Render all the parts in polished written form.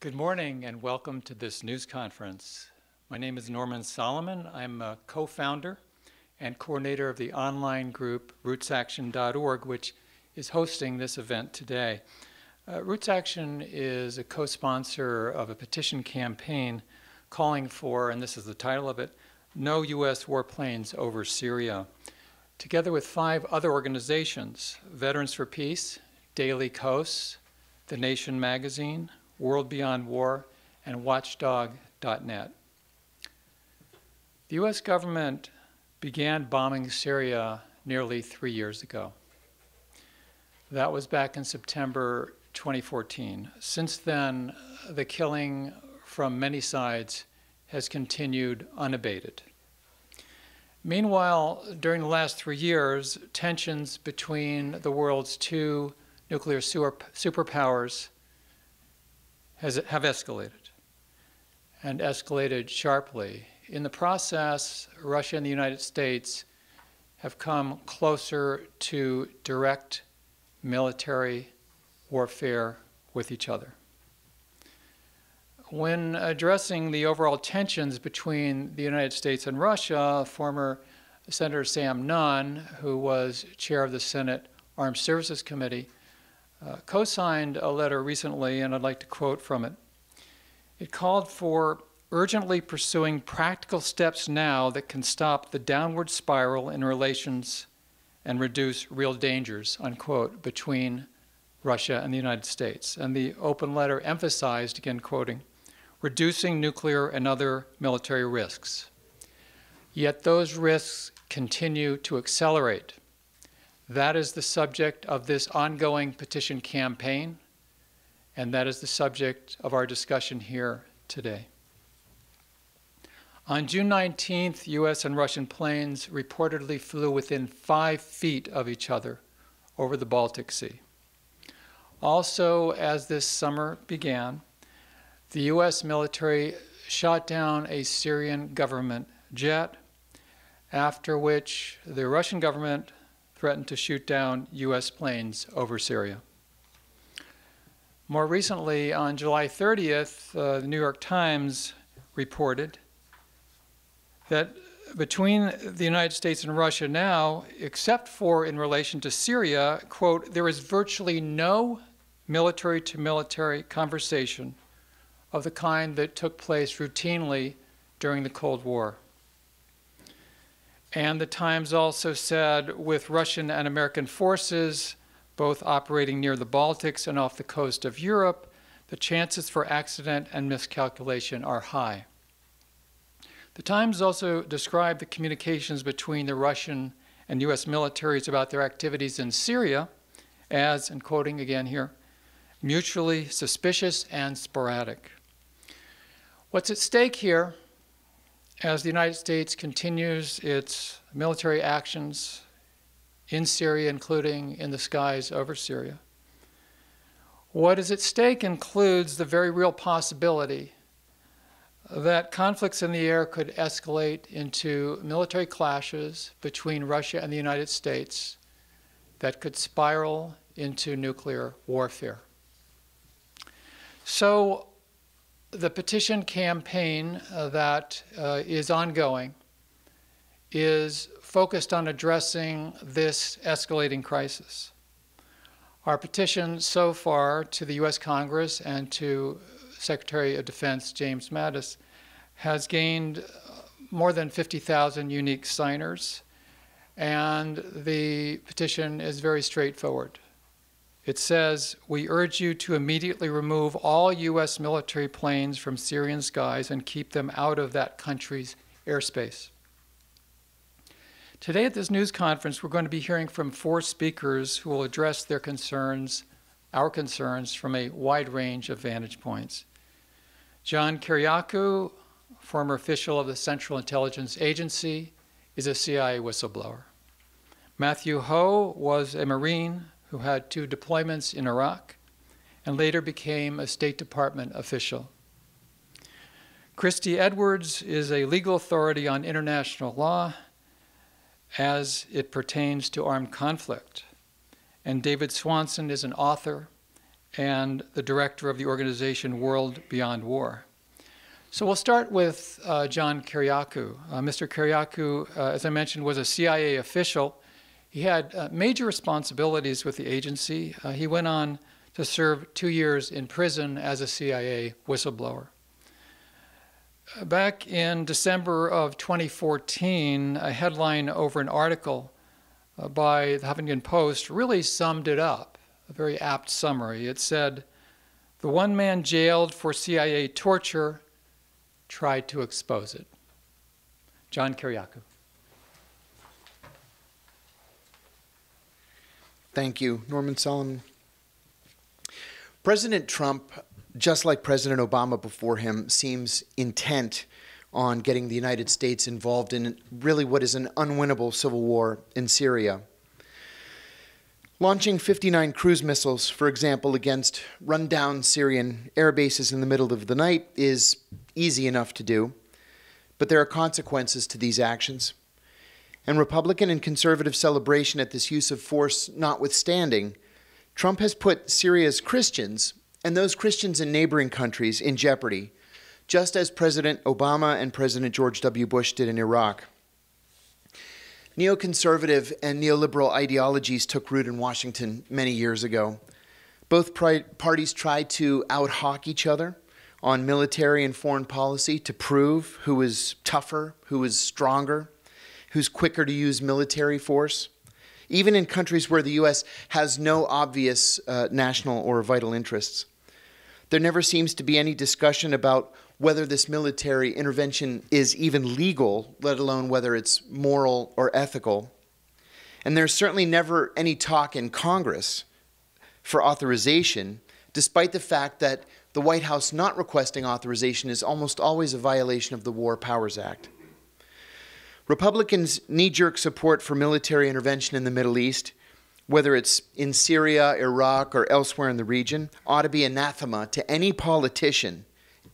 Good morning and welcome to this news conference. My name is Norman Solomon. I'm a co-founder and coordinator of the online group RootsAction.org, which is hosting this event today. RootsAction is a co-sponsor of a petition campaign calling for, and this is the title of it, No U.S. Warplanes Over Syria. Together with 5 other organizations, Veterans for Peace, Daily Kos, The Nation Magazine, World Beyond War, and Watchdog.net. The U.S. government began bombing Syria nearly 3 years ago. That was back in September 2014. Since then, the killing from many sides has continued unabated. Meanwhile, during the last 3 years, tensions between the world's 2 nuclear superpowers have escalated, and escalated sharply. In the process, Russia and the United States have come closer to direct military warfare with each other. When addressing the overall tensions between the United States and Russia, former Senator Sam Nunn, who was chair of the Senate Armed Services Committee, co-signed a letter recently, and I'd like to quote from it. It called for urgently pursuing practical steps now that can stop the downward spiral in relations and reduce real dangers, unquote, between Russia and the United States. And the open letter emphasized, again quoting, reducing nuclear and other military risks. Yet those risks continue to accelerate. That is the subject of this ongoing petition campaign, and that is the subject of our discussion here today. On June 19th, U.S. and Russian planes reportedly flew within 5 feet of each other over the Baltic Sea. Also, as this summer began, the U.S. military shot down a Syrian government jet, after which the Russian government threatened to shoot down U.S. planes over Syria. More recently, on July 30th, the New York Times reported that between the United States and Russia now, except for in relation to Syria, quote, there is virtually no military-to-military conversation of the kind that took place routinely during the Cold War. And the Times also said, with Russian and American forces both operating near the Baltics and off the coast of Europe, the chances for accident and miscalculation are high. The Times also described the communications between the Russian and U.S. militaries about their activities in Syria as, and quoting again here, mutually suspicious and sporadic. What's at stake here, as the United States continues its military actions in Syria, including in the skies over Syria, what is at stake includes the very real possibility that conflicts in the air could escalate into military clashes between Russia and the United States that could spiral into nuclear warfare. So the petition campaign that is ongoing is focused on addressing this escalating crisis. Our petition so far to the U.S. Congress and to Secretary of Defense James Mattis has gained more than 50,000 unique signers, and the petition is very straightforward. It says, we urge you to immediately remove all U.S. military planes from Syrian skies and keep them out of that country's airspace. Today at this news conference, we're going to be hearing from 4 speakers who will address their concerns, our concerns, from a wide range of vantage points. John Kiriakou, former official of the Central Intelligence Agency, is a CIA whistleblower. Matthew Ho was a Marine who had 2 deployments in Iraq and later became a State Department official. Christie Edwards is a legal authority on international law as it pertains to armed conflict. And David Swanson is an author and the director of the organization World Beyond War. So we'll start with John Kiriakou. Mr. Kiriakou, as I mentioned, was a CIA official. He had major responsibilities with the agency. He went on to serve 2 years in prison as a CIA whistleblower. Back in December of 2014, a headline over an article by the Huffington Post really summed it up, a very apt summary. It said, "The one man jailed for CIA torture tried to expose it." John Kiriakou. Thank you, Norman Solomon. President Trump, just like President Obama before him, seems intent on getting the United States involved in really what is an unwinnable civil war in Syria. Launching 59 cruise missiles, for example, against rundown Syrian air bases in the middle of the night is easy enough to do, but there are consequences to these actions. And Republican and conservative celebration at this use of force notwithstanding, Trump has put Syria's Christians and those Christians in neighboring countries in jeopardy, just as President Obama and President George W. Bush did in Iraq. Neoconservative and neoliberal ideologies took root in Washington many years ago. Both parties tried to out-hawk each other on military and foreign policy to prove who is tougher, who is stronger, who's quicker to use military force, even in countries where the U.S. has no obvious national or vital interests. There never seems to be any discussion about whether this military intervention is even legal, let alone whether it's moral or ethical. And there's certainly never any talk in Congress for authorization, despite the fact that the White House not requesting authorization is almost always a violation of the War Powers Act. Republicans' knee-jerk support for military intervention in the Middle East, whether it's in Syria, Iraq, or elsewhere in the region, ought to be anathema to any politician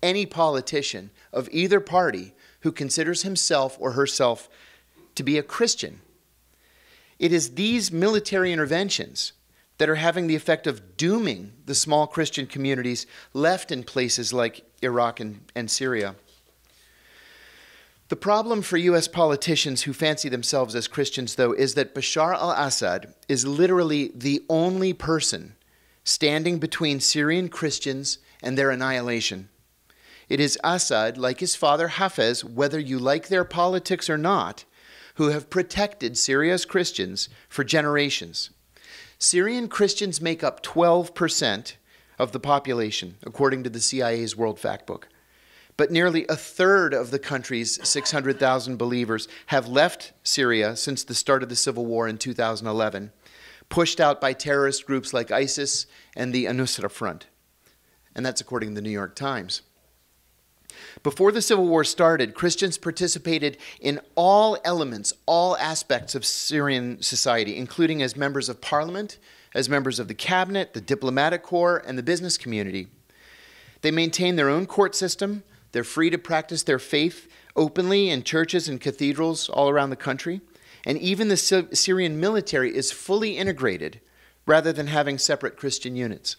of either party who considers himself or herself to be a Christian. It is these military interventions that are having the effect of dooming the small Christian communities left in places like Iraq and Syria. The problem for U.S. politicians who fancy themselves as Christians, though, is that Bashar al-Assad is literally the only person standing between Syrian Christians and their annihilation. It is Assad, like his father Hafez, whether you like their politics or not, who have protected Syria's Christians for generations. Syrian Christians make up 12% of the population, according to the CIA's World Factbook. But nearly a third of the country's 600,000 believers have left Syria since the start of the civil war in 2011, pushed out by terrorist groups like ISIS and the Al-Nusra Front. And that's according to the New York Times. Before the civil war started, Christians participated in all elements, all aspects of Syrian society, including as members of parliament, as members of the cabinet, the diplomatic corps, and the business community. They maintain their own court system. They're free to practice their faith openly in churches and cathedrals all around the country. And even the Syrian military is fully integrated rather than having separate Christian units.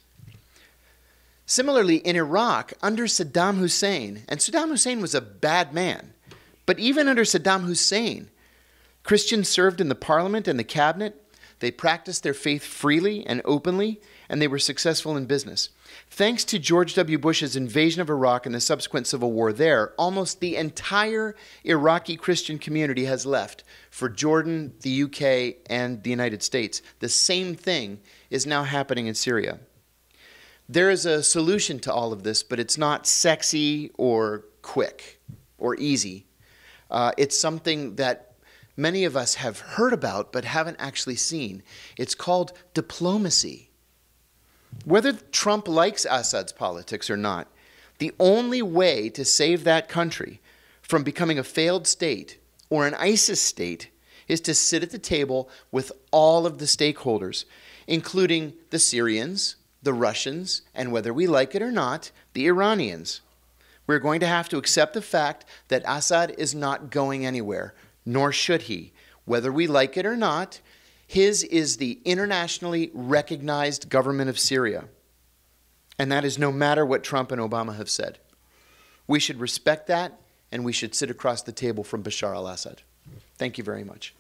Similarly, in Iraq, under Saddam Hussein, and Saddam Hussein was a bad man, but even under Saddam Hussein, Christians served in the parliament and the cabinet. They practiced their faith freely and openly, and they were successful in business. Thanks to George W. Bush's invasion of Iraq and the subsequent civil war there, almost the entire Iraqi Christian community has left for Jordan, the UK, and the United States. The same thing is now happening in Syria. There is a solution to all of this, but it's not sexy or quick or easy. It's something that many of us have heard about but haven't actually seen. It's called diplomacy. Whether Trump likes Assad's politics or not, the only way to save that country from becoming a failed state or an ISIS state is to sit at the table with all of the stakeholders, including the Syrians, the Russians, and whether we like it or not, the Iranians. We're going to have to accept the fact that Assad is not going anywhere, nor should he. Whether we like it or not, his is the internationally recognized government of Syria. And that is no matter what Trump and Obama have said. We should respect that, and we should sit across the table from Bashar al-Assad. Thank you very much.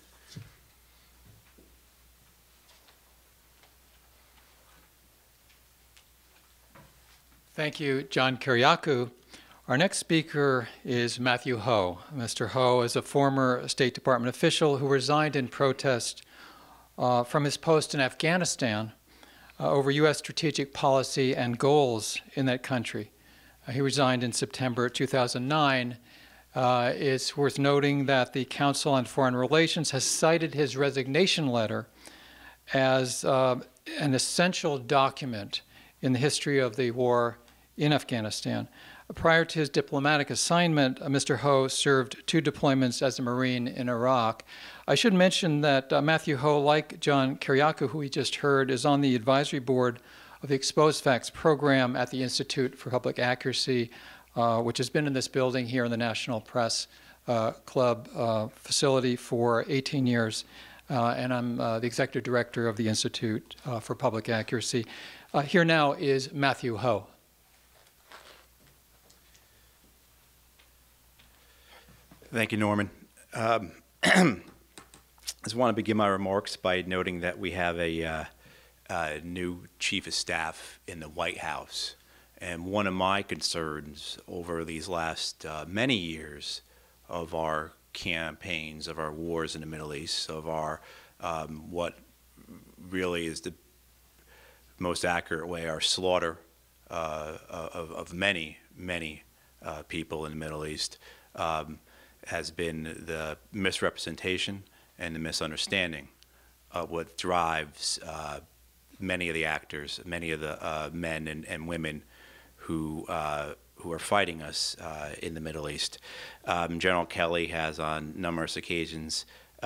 Thank you, John Kiriakou. Our next speaker is Matthew Ho. Mr. Ho is a former State Department official who resigned in protest from his post in Afghanistan over U.S. strategic policy and goals in that country. He resigned in September 2009. It's worth noting that the Council on Foreign Relations has cited his resignation letter as an essential document in the history of the war in Afghanistan. Prior to his diplomatic assignment, Mr. Ho served 2 deployments as a Marine in Iraq. I should mention that Matthew Ho, like John Kiriakou, who we just heard, is on the advisory board of the Exposed Facts program at the Institute for Public Accuracy, which has been in this building here in the National Press Club facility for 18 years. And I'm the executive director of the Institute for Public Accuracy. Here now is Matthew Ho. Thank you, Norman. I just want to begin my remarks by noting that we have a new chief of staff in the White House. And one of my concerns over these last many years of our campaigns, of our wars in the Middle East, of our what really is the most accurate way, our slaughter of many people in the Middle East, has been the misrepresentation and the misunderstanding of what drives many of the actors, many of the men and women who are fighting us in the Middle East. General Kelly has on numerous occasions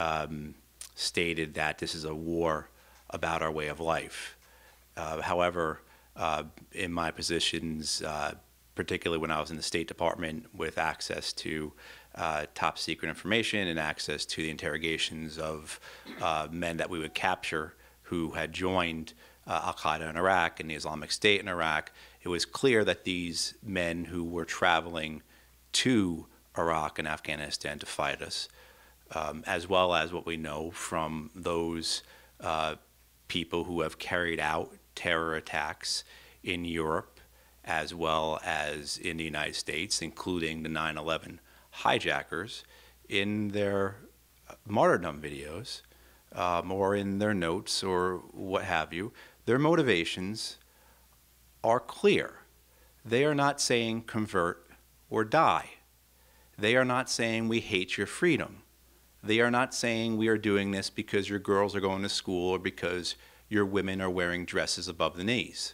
stated that this is a war about our way of life. However, in my positions, particularly when I was in the State Department with access to top secret information and access to the interrogations of men that we would capture who had joined al-Qaeda in Iraq and the Islamic State in Iraq, it was clear that these men who were traveling to Iraq and Afghanistan to fight us, as well as what we know from those people who have carried out terror attacks in Europe as well as in the United States, including the 9/11 hijackers, in their martyrdom videos or in their notes or what have you. Their motivations are clear. They are not saying convert or die. They are not saying we hate your freedom. They are not saying we are doing this because your girls are going to school or because your women are wearing dresses above the knees.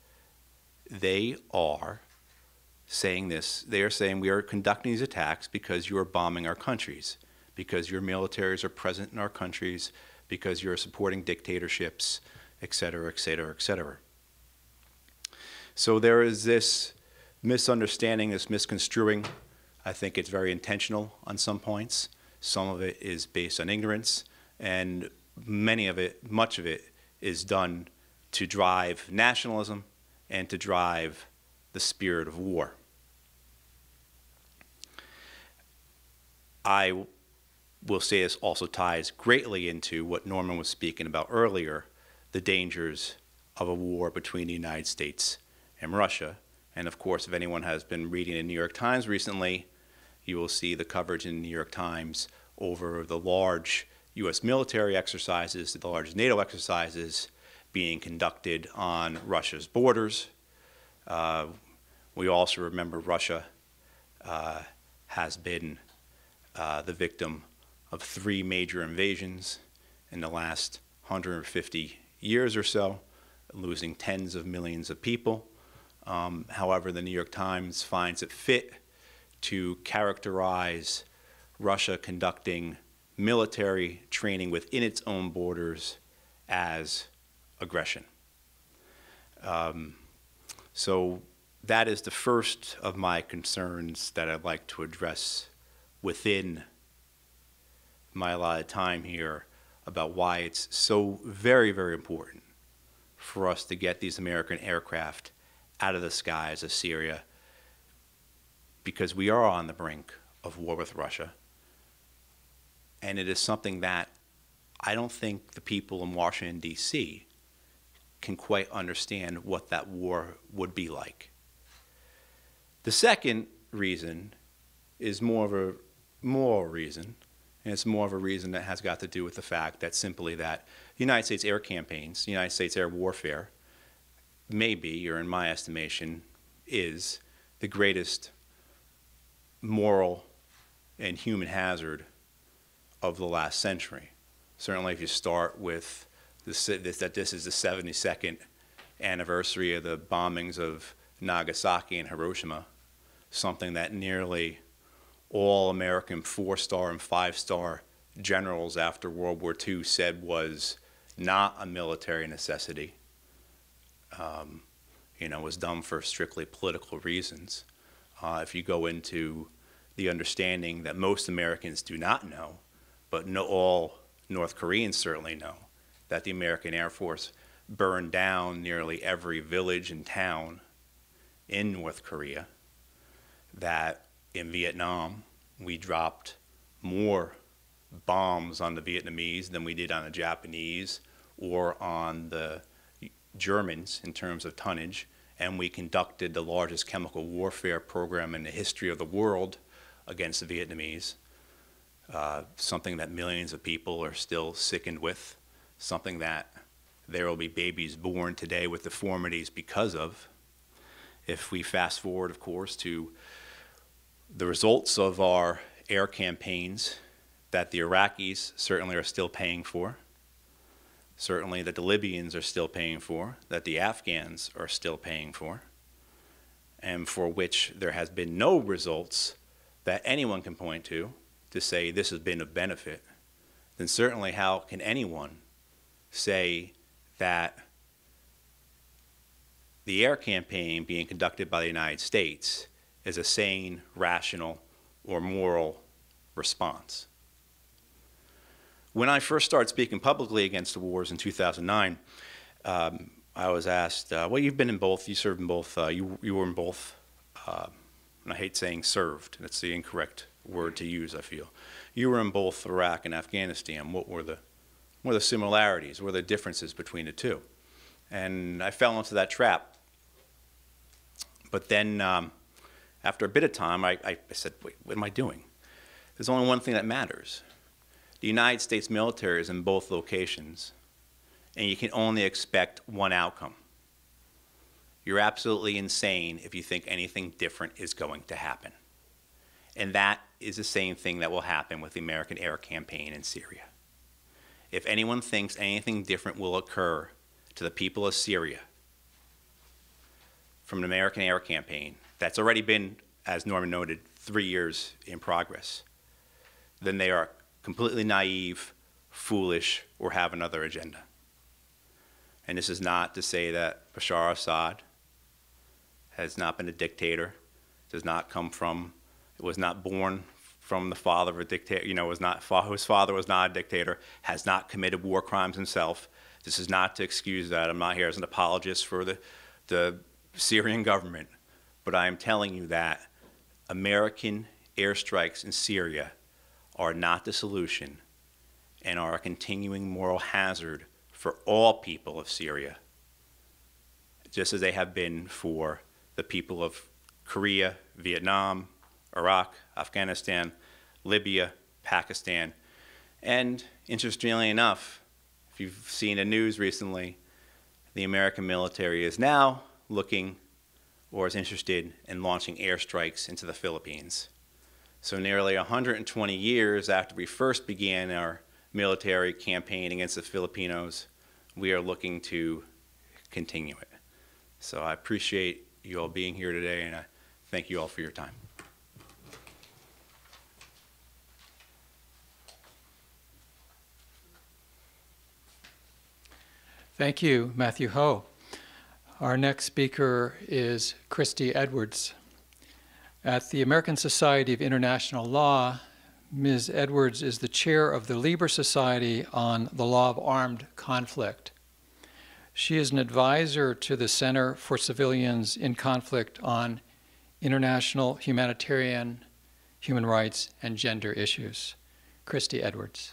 They are saying this. They are saying we are conducting these attacks because you are bombing our countries, because your militaries are present in our countries, because you're supporting dictatorships, et cetera, et cetera, et cetera. So there is this misunderstanding, this misconstruing. I think it's very intentional on some points. Some of it is based on ignorance, and much of it is done to drive nationalism and to drive the spirit of war. I will say this also ties greatly into what Norman was speaking about earlier, the dangers of a war between the United States and Russia. And of course, if anyone has been reading the New York Times recently, you will see the coverage in the New York Times over the large U.S. military exercises, the large NATO exercises being conducted on Russia's borders. We also remember Russia has been the victim of 3 major invasions in the last 150 years or so, losing tens of millions of people. However, the New York Times finds it fit to characterize Russia conducting military training within its own borders as aggression. So that is the first of my concerns that I'd like to address within my allotted time here about why it's so very, very important for us to get these American aircraft out of the skies of Syria, because we are on the brink of war with Russia. And it is something that I don't think the people in Washington, D.C. can quite understand what that war would be like. The second reason is more of a moral reason, and it's more of a reason that has got to do with the fact that simply that the United States air campaigns, the United States air warfare, may be, or in my estimation, is the greatest moral and human hazard of the last century. Certainly if you start with that this is the 72nd anniversary of the bombings of Nagasaki and Hiroshima, something that nearly all American 4-star and 5-star generals after World War II said was not a military necessity, was done for strictly political reasons. If you go into the understanding that most Americans do not know, but all North Koreans certainly know, that the American Air Force burned down nearly every village and town in North Korea, that in Vietnam we dropped more bombs on the Vietnamese than we did on the Japanese or on the Germans in terms of tonnage, and we conducted the largest chemical warfare program in the history of the world against the Vietnamese, something that millions of people are still sickened with, something that there will be babies born today with deformities because of. If we fast forward, of course, to the results of our air campaigns that the Iraqis certainly are still paying for, certainly that the Libyans are still paying for, that the Afghans are still paying for, and for which there has been no results that anyone can point to say this has been of benefit, then certainly how can anyone say that the air campaign being conducted by the United States is a sane, rational, or moral response? When I first started speaking publicly against the wars in 2009, I was asked, well, you've been in both, you served in both, you were in both, and I hate saying served, that's the incorrect word to use, I feel. You were in both Iraq and Afghanistan. What were the similarities? What were the differences between the two? And I fell into that trap. But then after a bit of time, I said, wait, what am I doing? There's only one thing that matters. The United States military is in both locations, and you can only expect one outcome. You're absolutely insane if you think anything different is going to happen. And that is the same thing that will happen with the American air campaign in Syria. If anyone thinks anything different will occur to the people of Syria from an American air campaign that's already been, as Norman noted, 3 years in progress, then they are completely naive, foolish, or have another agenda. And this is not to say that Bashar al-Assad has not been a dictator, does not come from, was not born from the father of a dictator, his father was not a dictator, has not committed war crimes himself. This is not to excuse that. I'm not here as an apologist for the Syrian government, but I am telling you that American airstrikes in Syria are not the solution and are a continuing moral hazard for all people of Syria, just as they have been for the people of Korea, Vietnam, Iraq, Afghanistan, Libya, Pakistan. And interestingly enough, if you've seen the news recently, the American military is now looking or is interested in launching airstrikes into the Philippines. So nearly 120 years after we first began our military campaign against the Filipinos, we are looking to continue it. So I appreciate you all being here today, and I thank you all for your time. Thank you, Matthew Ho. Our next speaker is Christie Edwards. At the American Society of International Law, Ms. Edwards is the chair of the Lieber Society on the Law of Armed Conflict. She is an advisor to the Center for Civilians in Conflict on international, humanitarian, human rights, and gender issues. Christie Edwards.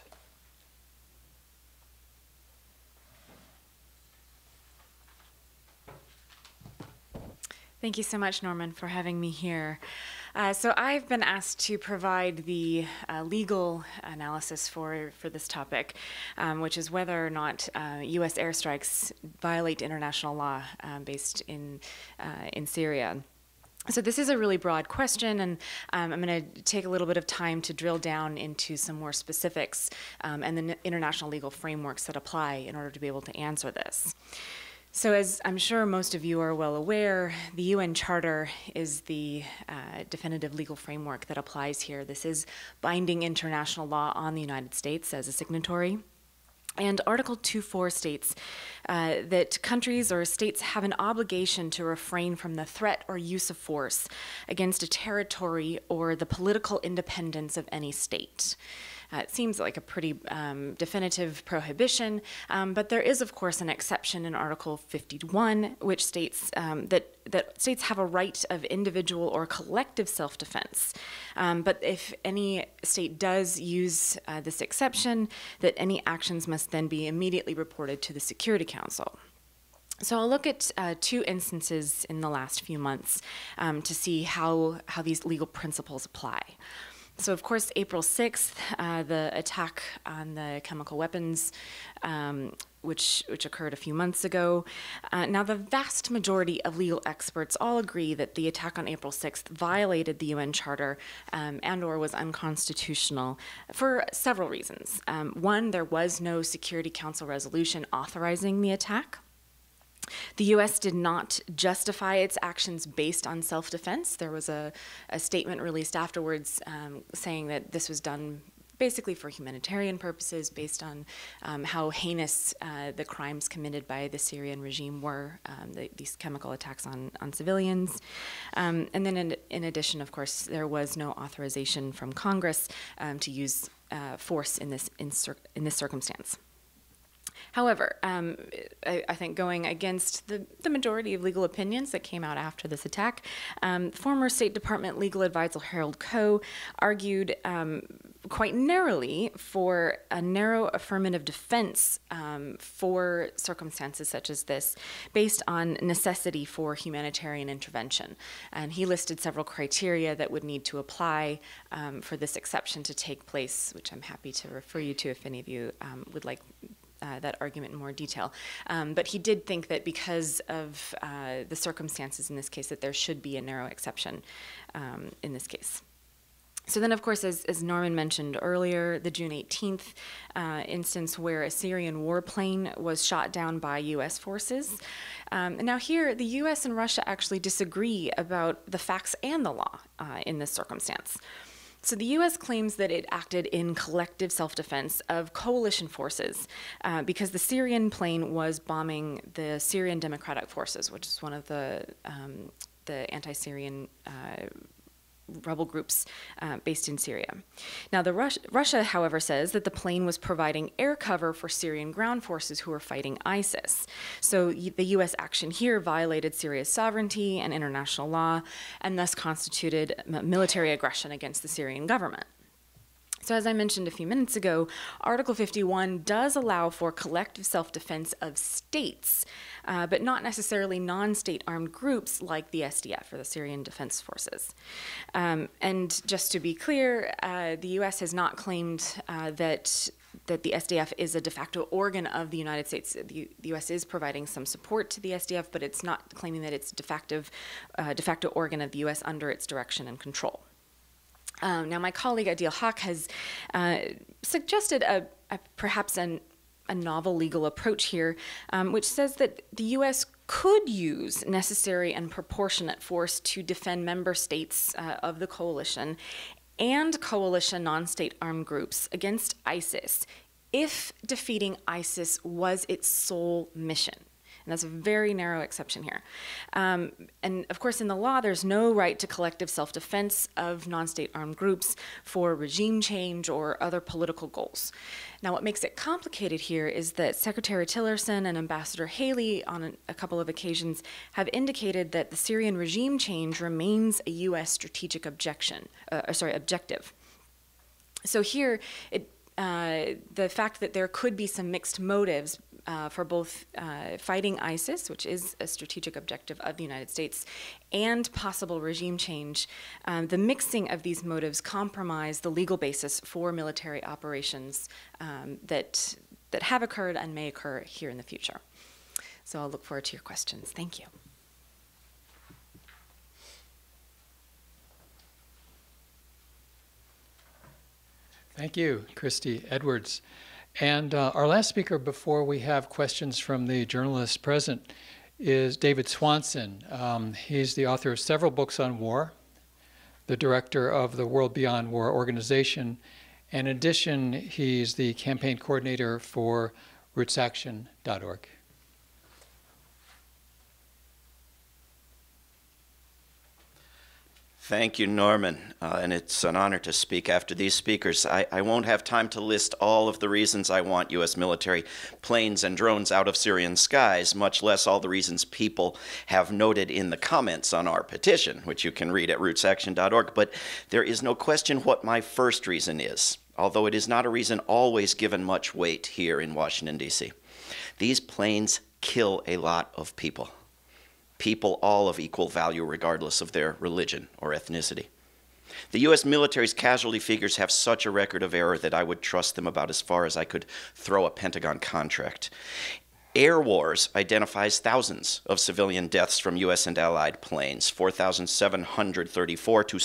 Thank you so much, Norman, for having me here. So I've been asked to provide the legal analysis for this topic, which is whether or not U.S. airstrikes violate international law based in Syria. So this is a really broad question, and I'm going to take a little bit of time to drill down into some more specifics and the international legal frameworks that apply in order to be able to answer this. So as I'm sure most of you are well aware, the UN Charter is the definitive legal framework that applies here. This is binding international law on the United States as a signatory. And Article 2.4 states that countries or states have an obligation to refrain from the threat or use of force against a territory or the political independence of any state. It seems like a pretty definitive prohibition, but there is, of course, an exception in Article 51, which states that states have a right of individual or collective self-defense. But if any state does use this exception, that any actions must then be immediately reported to the Security Council. So I'll look at two instances in the last few months to see how these legal principles apply. So, of course, April 6th, the attack on the chemical weapons, which occurred a few months ago. Now, the vast majority of legal experts all agree that the attack on April 6th violated the UN Charter and or was unconstitutional for several reasons. One, there was no Security Council resolution authorizing the attack. The U.S. did not justify its actions based on self-defense. There was a statement released afterwards saying that this was done basically for humanitarian purposes based on how heinous the crimes committed by the Syrian regime were, these chemical attacks on civilians. And then in addition, of course, there was no authorization from Congress to use force in this circumstance. However, I think going against the majority of legal opinions that came out after this attack, former State Department legal advisor Harold Koh argued quite narrowly for a narrow affirmative defense for circumstances such as this based on necessity for humanitarian intervention. And he listed several criteria that would need to apply for this exception to take place, which I'm happy to refer you to if any of you would like that argument in more detail. But he did think that because of the circumstances in this case, that there should be a narrow exception in this case. So then, of course, as Norman mentioned earlier, the June 18th instance where a Syrian warplane was shot down by U.S. forces. And now here, the U.S. and Russia actually disagree about the facts and the law in this circumstance. So the U.S. claims that it acted in collective self-defense of coalition forces because the Syrian plane was bombing the Syrian Democratic Forces, which is one of the anti-Syrian rebel groups based in Syria. Now, Russia, however, says that the plane was providing air cover for Syrian ground forces who were fighting ISIS. So the U.S. action here violated Syria's sovereignty and international law, and thus constituted military aggression against the Syrian government. So as I mentioned a few minutes ago, Article 51 does allow for collective self-defense of states, but not necessarily non-state armed groups like the SDF, or the Syrian Defense Forces. And just to be clear, the U.S. has not claimed that the SDF is a de facto organ of the United States. The U.S. is providing some support to the SDF, but it's not claiming that it's de facto organ of the U.S. under its direction and control. Now, my colleague Adil Haq has suggested perhaps a novel legal approach here, which says that the U.S. could use necessary and proportionate force to defend member states of the coalition and coalition non-state armed groups against ISIS if defeating ISIS was its sole mission. And that's a very narrow exception here. And of course, in the law, there's no right to collective self-defense of non-state armed groups for regime change or other political goals. Now, what makes it complicated here is that Secretary Tillerson and Ambassador Haley, on a couple of occasions, have indicated that the Syrian regime change remains a U.S. strategic objective. So here, the fact that there could be some mixed motives for both fighting ISIS, which is a strategic objective of the United States, and possible regime change, the mixing of these motives compromise the legal basis for military operations that have occurred and may occur here in the future. So I'll look forward to your questions. Thank you. Thank you, Christie Edwards. And our last speaker before we have questions from the journalists present is David Swanson. He's the author of several books on war, the director of the World Beyond War organization, and in addition, he's the campaign coordinator for RootsAction.org. Thank you, Norman, and it's an honor to speak after these speakers. I won't have time to list all of the reasons I want U.S. military planes and drones out of Syrian skies, much less all the reasons people have noted in the comments on our petition, which you can read at rootsaction.org, but there is no question what my first reason is, although it is not a reason always given much weight here in Washington, D.C. These planes kill a lot of people. People all of equal value regardless of their religion or ethnicity. The U.S. military's casualty figures have such a record of error that I would trust them about as far as I could throw a Pentagon contract. Air Wars identifies thousands of civilian deaths from U.S. and Allied planes, 4,734 to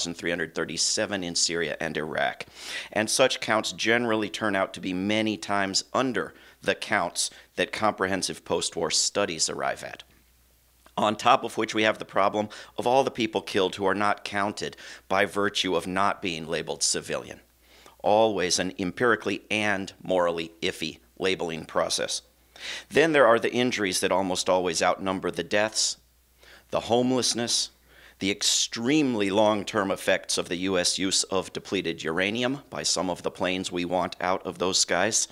7,337 in Syria and Iraq. And such counts generally turn out to be many times under the counts that comprehensive post-war studies arrive at. On top of which we have the problem of all the people killed who are not counted by virtue of not being labeled civilian. Always an empirically and morally iffy labeling process. Then there are the injuries that almost always outnumber the deaths, the homelessness, the extremely long-term effects of the U.S. use of depleted uranium by some of the planes we want out of those skies,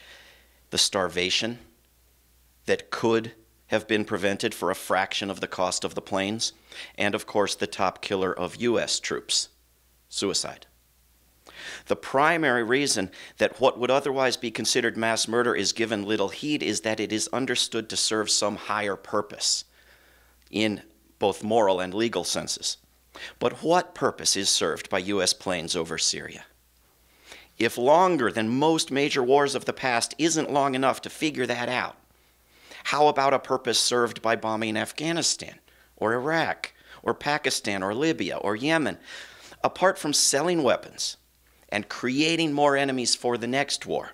the starvation that could have been prevented for a fraction of the cost of the planes, and of course the top killer of U.S. troops, suicide. The primary reason that what would otherwise be considered mass murder is given little heed is that it is understood to serve some higher purpose in both moral and legal senses. But what purpose is served by U.S. planes over Syria? If longer than most major wars of the past isn't long enough to figure that out, how about a purpose served by bombing Afghanistan, or Iraq, or Pakistan, or Libya, or Yemen? Apart from selling weapons and creating more enemies for the next war,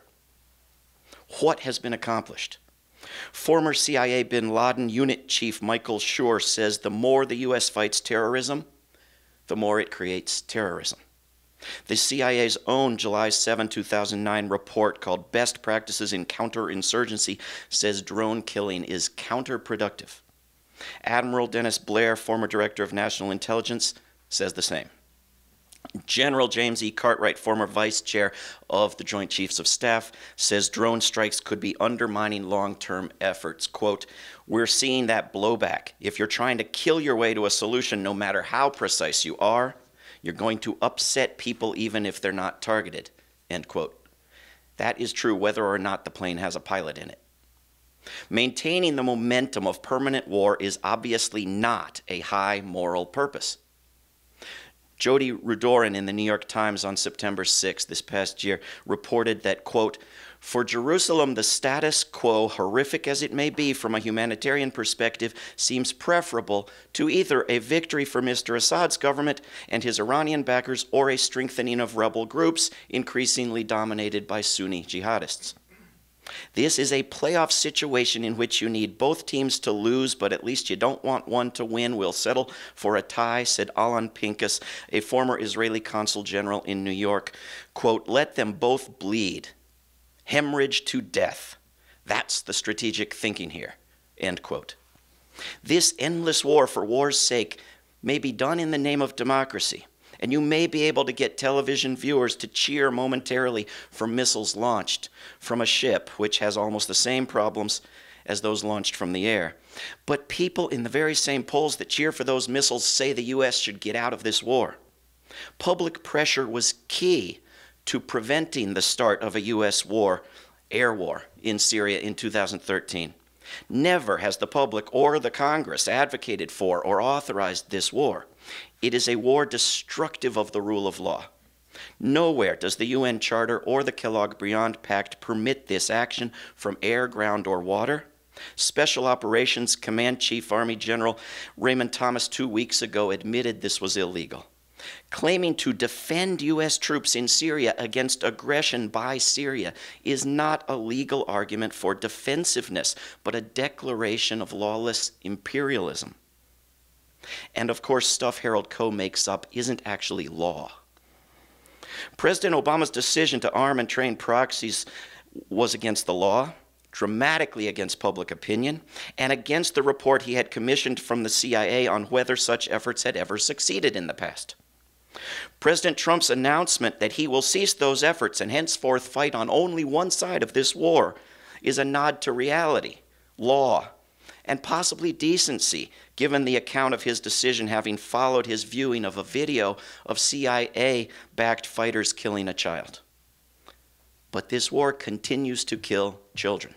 what has been accomplished? Former CIA bin Laden unit chief Michael Schur says the more the U.S. fights terrorism, the more it creates terrorism. The CIA's own July 7, 2009 report called Best Practices in Counterinsurgency says drone killing is counterproductive. Admiral Dennis Blair, former director of national intelligence, says the same. General James E. Cartwright, former vice chair of the Joint Chiefs of Staff, says drone strikes could be undermining long-term efforts. Quote, "We're seeing that blowback. If you're trying to kill your way to a solution, no matter how precise you are, you're going to upset people even if they're not targeted," end quote. That is true whether or not the plane has a pilot in it. Maintaining the momentum of permanent war is obviously not a high moral purpose. Jody Rudorin in the New York Times on September 6 this past year reported that, quote, "For Jerusalem, the status quo, horrific as it may be from a humanitarian perspective, seems preferable to either a victory for Mr. Assad's government and his Iranian backers or a strengthening of rebel groups increasingly dominated by Sunni jihadists. This is a playoff situation in which you need both teams to lose, but at least you don't want one to win. We'll settle for a tie," said Alan Pincus, a former Israeli consul general in New York. Quote, "Let them both bleed. Hemorrhage to death. That's the strategic thinking here. End quote. This endless war for war's sake may be done in the name of democracy, and you may be able to get television viewers to cheer momentarily for missiles launched from a ship which has almost the same problems as those launched from the air. But people in the very same polls that cheer for those missiles say the U.S. should get out of this war. Public pressure was key to preventing the start of a U.S. war, air war, in Syria in 2013. Never has the public or the Congress advocated for or authorized this war. It is a war destructive of the rule of law. Nowhere does the UN Charter or the Kellogg-Briand Pact permit this action from air, ground, or water. Special Operations Command Chief Army General Raymond Thomas 2 weeks ago admitted this was illegal. Claiming to defend U.S. troops in Syria against aggression by Syria is not a legal argument for defensiveness, but a declaration of lawless imperialism. And of course, stuff Harold Koh makes up isn't actually law. President Obama's decision to arm and train proxies was against the law, dramatically against public opinion, and against the report he had commissioned from the CIA on whether such efforts had ever succeeded in the past. President Trump's announcement that he will cease those efforts and henceforth fight on only one side of this war is a nod to reality, law, and possibly decency, given the account of his decision having followed his viewing of a video of CIA-backed fighters killing a child. But this war continues to kill children.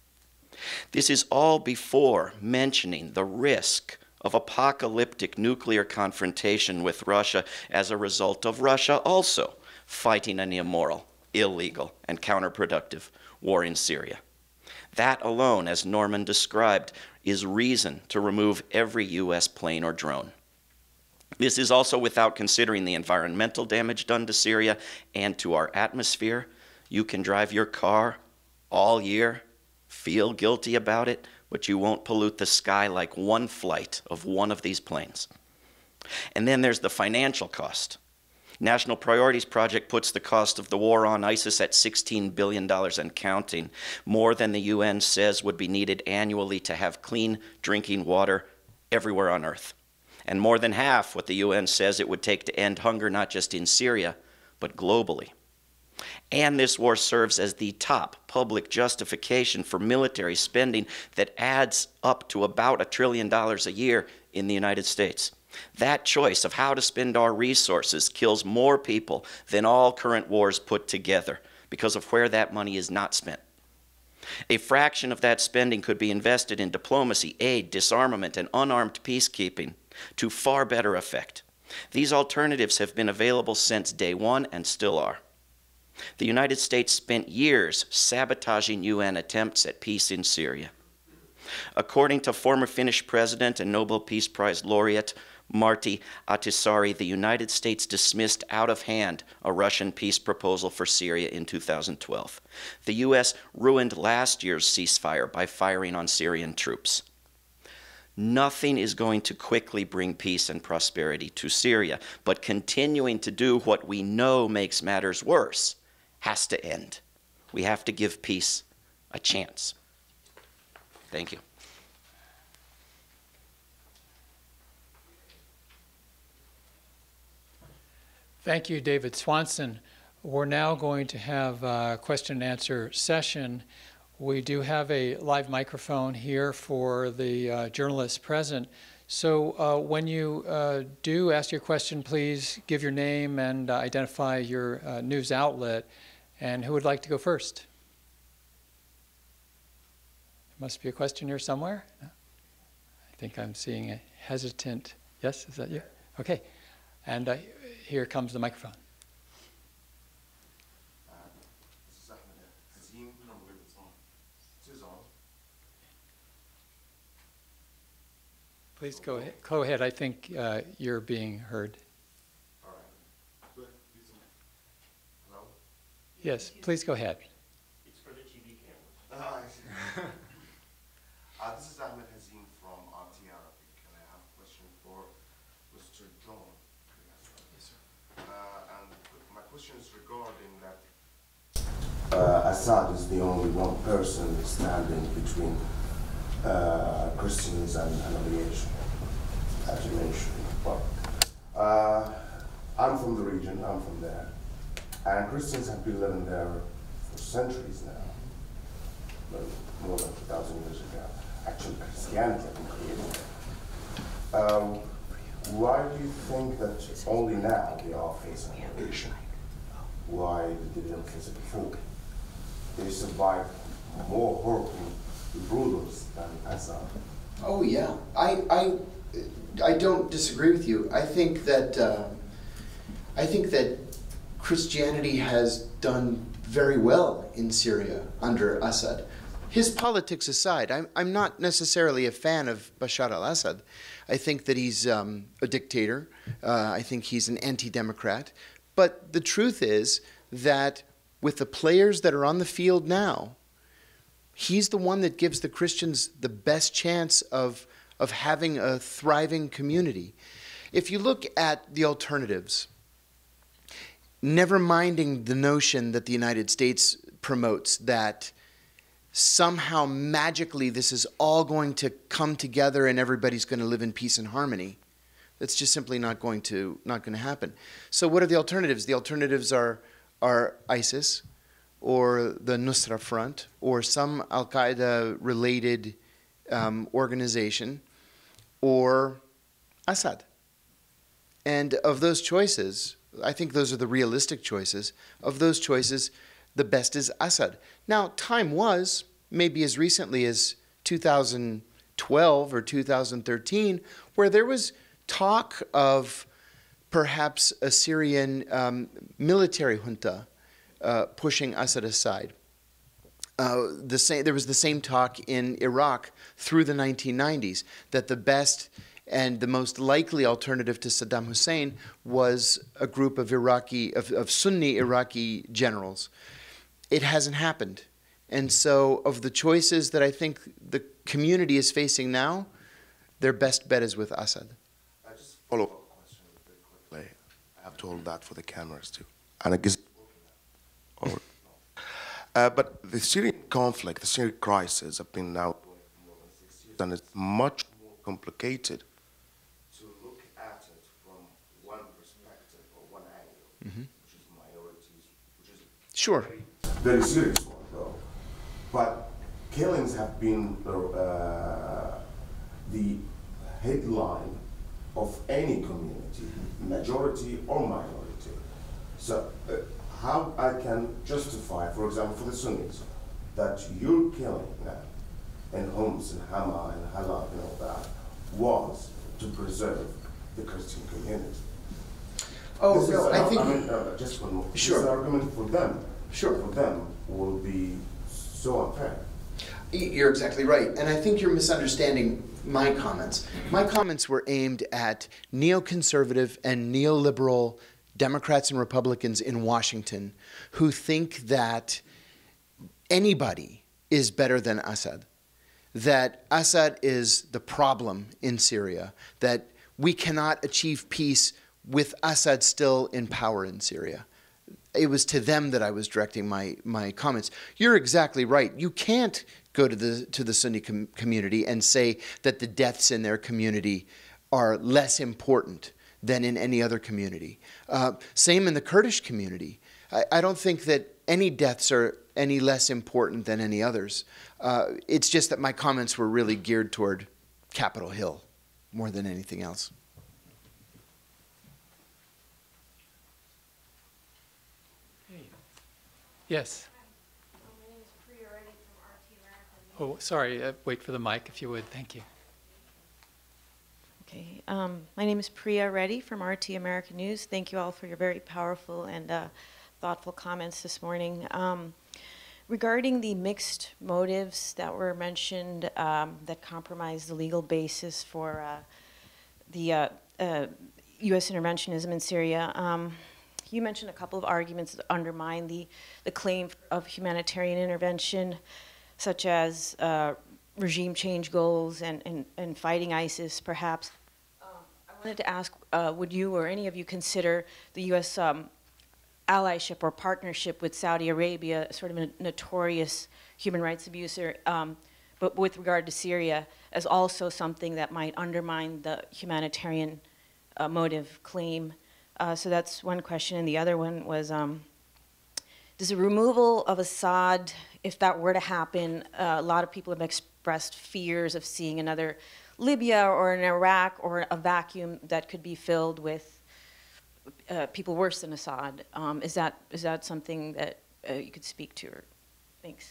This is all before mentioning the risk of apocalyptic nuclear confrontation with Russia as a result of Russia also fighting an immoral, illegal, and counterproductive war in Syria. That alone, as Norman described, is reason to remove every U.S. plane or drone. This is also without considering the environmental damage done to Syria and to our atmosphere. You can drive your car all year, feel guilty about it, but you won't pollute the sky like one flight of one of these planes. And then there's the financial cost. National Priorities Project puts the cost of the war on ISIS at $16 billion and counting, more than the UN says would be needed annually to have clean drinking water everywhere on Earth, and more than half what the UN says it would take to end hunger not just in Syria, but globally. And this war serves as the top public justification for military spending that adds up to about $1 trillion a year in the United States. That choice of how to spend our resources kills more people than all current wars put together because of where that money is not spent. A fraction of that spending could be invested in diplomacy, aid, disarmament, and unarmed peacekeeping to far better effect. These alternatives have been available since day one and still are. The United States spent years sabotaging UN attempts at peace in Syria. According to former Finnish President and Nobel Peace Prize laureate Martti Ahtisaari, the United States dismissed out of hand a Russian peace proposal for Syria in 2012. The U.S. ruined last year's ceasefire by firing on Syrian troops. Nothing is going to quickly bring peace and prosperity to Syria, but continuing to do what we know makes matters worse has to end. We have to give peace a chance. Thank you. Thank you, David Swanson. We're now going to have a question and answer session. We do have a live microphone here for the journalists present. So when you do ask your question, please give your name and identify your news outlet. And who would like to go first? There must be a question here somewhere. No? I think I'm seeing a hesitant. Yes, is that you? Okay. And here comes the microphone. Please go ahead. Go ahead. I think you're being heard. All right. Hello? Yes, please go ahead. It's for the TV camera. This is Ahmed Hazim from RT Arabic, and I have a question for Mr. John. Yes, sir. And my question is regarding that Assad is the only one person standing between Christians and affiliation, as you mentioned. Well, I'm from the region, I'm from there, and Christians have been living there for centuries now, well, more than 2,000 years ago. Actually, Christianity has been created there. Why do you think that only now they are facing invasion? Why did they not face it before? They survived more horrible rulers than Assad. Oh yeah, I don't disagree with you. I think that Christianity has done very well in Syria under Assad. His politics aside, I'm not necessarily a fan of Bashar al-Assad. I think that he's a dictator. I think he's an anti-democrat. But the truth is that with the players that are on the field now, he's the one that gives the Christians the best chance of having a thriving community. If you look at the alternatives, never minding the notion that the United States promotes that somehow magically this is all going to come together and everybody's going to live in peace and harmony. That's just simply not going to happen. So what are the alternatives? The alternatives are ISIS or the Nusra Front or some Al-Qaeda related organization or Assad. And of those choices, I think those are the realistic choices. Of those choices, the best is Assad. Now, time was, maybe as recently as 2012 or 2013, where there was talk of perhaps a Syrian military junta pushing Assad aside. There was the same talk in Iraq through the 1990s, that the best and the most likely alternative to Saddam Hussein was a group of Sunni Iraqi generals. It hasn't happened. And so of the choices that I think the community is facing now, their best bet is with Assad. I just follow up question very quickly. I have told that for the cameras too. And I guess, but the Syrian conflict, the Syrian crisis have been now going for more than 6 years, and it's much more complicated to look at it from one perspective or one angle, which is minorities, which is Sure. very serious one, though. But killings have been the headline of any community, majority or minority. So how I can justify, for example, for the Sunnis, that you're killing now in Homs and Hama and Halab and all that, was to preserve the Christian community. Oh, This no, is, I think... just one more. Sure. This argument for them, Sure. for them, will be so unfair. You're exactly right. And I think you're misunderstanding my comments. My comments were aimed at neoconservative and neoliberal Democrats and Republicans in Washington who think that anybody is better than Assad, that Assad is the problem in Syria, that we cannot achieve peace with Assad still in power in Syria. It was to them that I was directing my comments. You're exactly right. You can't go to the Sunni community and say that the deaths in their community are less important than in any other community. Same in the Kurdish community. I don't think that any deaths are any less important than any others. It's just that my comments were really geared toward Capitol Hill more than anything else. Yes. My name is Priya Reddy from RT American. Oh, sorry. Wait for the mic, if you would. Thank you. Okay. My name is Priya Reddy from RT American News. Thank you all for your very powerful and thoughtful comments this morning. Regarding the mixed motives that were mentioned that compromise the legal basis for the U.S. interventionism in Syria, you mentioned a couple of arguments that undermine the claim of humanitarian intervention, such as regime change goals and fighting ISIS, perhaps. I wanted to ask, would you or any of you consider the U.S. Allyship or partnership with Saudi Arabia, sort of a notorious human rights abuser, but with regard to Syria, as also something that might undermine the humanitarian motive claim. So that's one question. And the other one was, does the removal of Assad, if that were to happen, a lot of people have expressed fears of seeing another Libya or an Iraq or a vacuum that could be filled with people worse than Assad. Is that something that you could speak to? Or, thanks.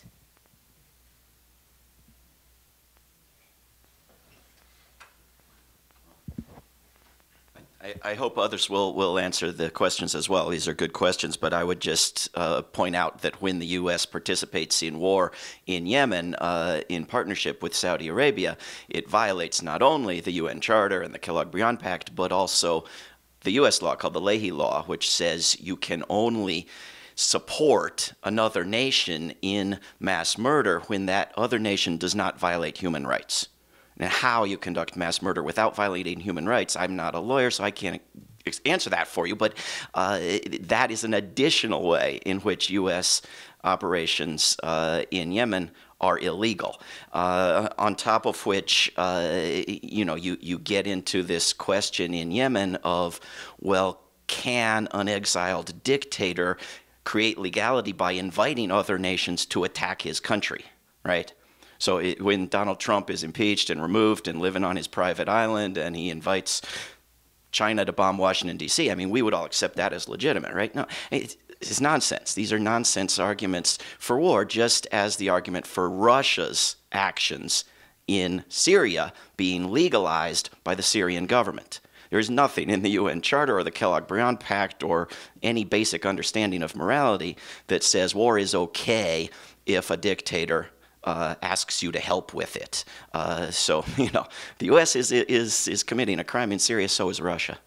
I hope others will answer the questions as well. These are good questions, but I would just point out that when the U.S. participates in war in Yemen in partnership with Saudi Arabia, it violates not only the UN Charter and the Kellogg-Briand Pact, but also the U.S. law called the Leahy Law, which says you can only support another nation in mass murder when that other nation does not violate human rights. And how you conduct mass murder without violating human rights, I'm not a lawyer, so I can't answer that for you, but that is an additional way in which U.S. operations in Yemen are illegal. On top of which, you get into this question in Yemen of, well, can an exiled dictator create legality by inviting other nations to attack his country, right? So when Donald Trump is impeached and removed and living on his private island and he invites China to bomb Washington, D.C., I mean, we would all accept that as legitimate, right? No, it's nonsense. These are nonsense arguments for war, just as the argument for Russia's actions in Syria being legalized by the Syrian government. There's nothing in the UN Charter or the Kellogg-Briand Pact or any basic understanding of morality that says war is okay if a dictator asks you to help with it. So, the U.S. is committing a crime in Syria, so is Russia.